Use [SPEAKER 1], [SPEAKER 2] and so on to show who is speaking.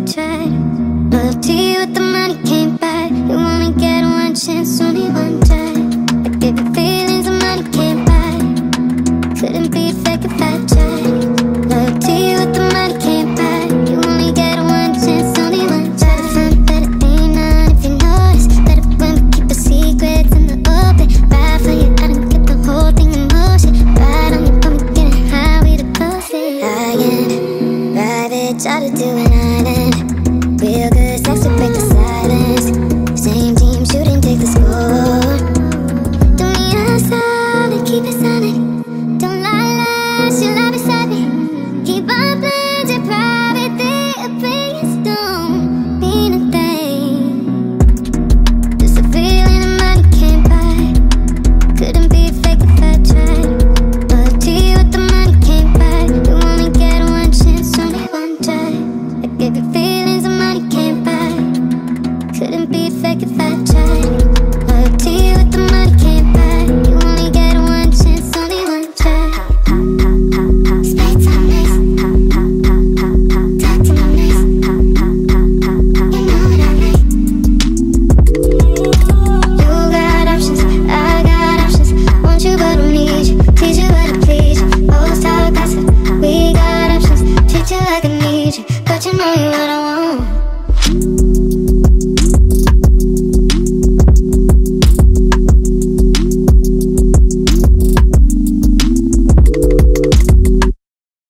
[SPEAKER 1] tried. Love to you with the money came back. You only get one chance, only one try. I gave you feelings the money came back. Couldn't be fake if I tried. Love to you with the money came back. You only get one chance, only one try. To find better ain't none if you notice. Better when we keep our secrets in the open. Ride for you, I done get the whole thing in motion. Ride on you, got me getting high, we the closest. High-end, private, try to do an island. Real good sex to break the silence. Same team shooting, take the score. Don't need a solid, keep it solid. Don't lie, she'll lie beside me. Keep on playing your private, the opinions don't mean a thing. Just a feeling the money came back. Couldn't be fake if I tried. Love to you with the money came back. You only get one chance, only one try. I gave you feelings